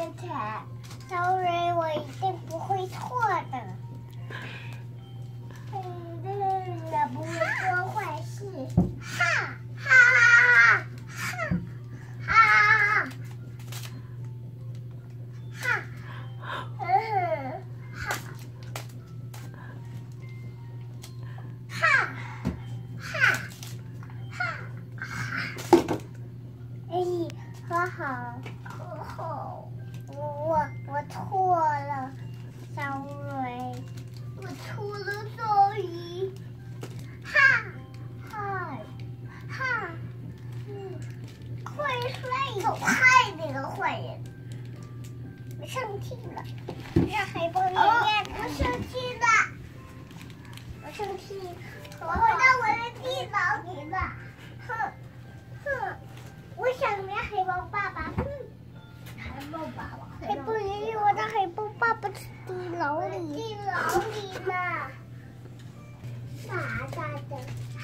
钱，sorry， 我一定不会错的。也不会做坏事。哈哈哈哈哈哈哈哈哎，和好，我错了，sorry， 我错了，sorry。害那个坏人，我生气了，让海豹爷爷，我生气了，我生气，我回到我的地牢里了，我想念海豹爸爸，海豹爸爸，海豹爷爷，我的海豹爸爸是地牢里呢，傻大的。